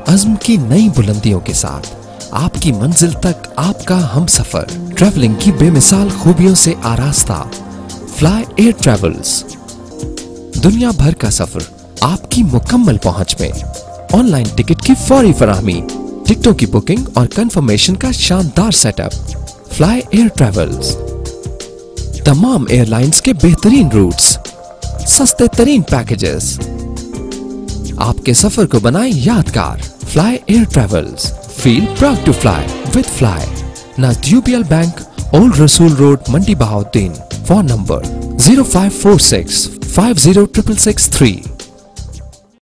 अज़्म की नई बुलंदियों के साथ आपकी मंजिल तक आपका हमसफर, ट्रैवलिंग की बेमिसाल खूबियों से आरास्ता फ्लाई एयर ट्रैवल्स। दुनिया भर का सफर आपकी मुकम्मल पहुंच में। ऑनलाइन टिकट की फौरी फराहमी, टिकटों की बुकिंग और कंफर्मेशन का शानदार सेटअप। फ्लाई एयर ट्रैवल्स, तमाम एयरलाइंस के बेहतरीन रूट्स, सस्ते तरीन पैकेजेस, आपके सफर को बनाए यादगार। Fly Air Travels, feel proud to fly with Fly. नज़दीक bank, old Rasool road, Mandi Bahauddin. Phone number 0546 50 663।